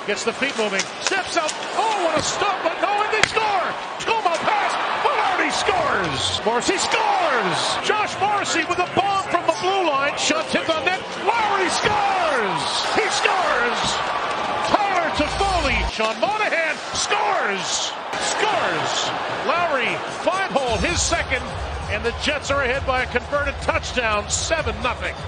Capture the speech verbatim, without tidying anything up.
Gets the feet moving. Steps out. Oh, what a stop. But no, and they score. Como pass. Velarde scores. Morrissey scores. Josh Morrissey with a bomb from the blue line. Shot tipped on net. Lowry scores. He scores. Tyler Toffoli. Sean Monahan scores. Scores. Lowry, five hole, his second. And the Jets are ahead by a converted touchdown, seven nothing.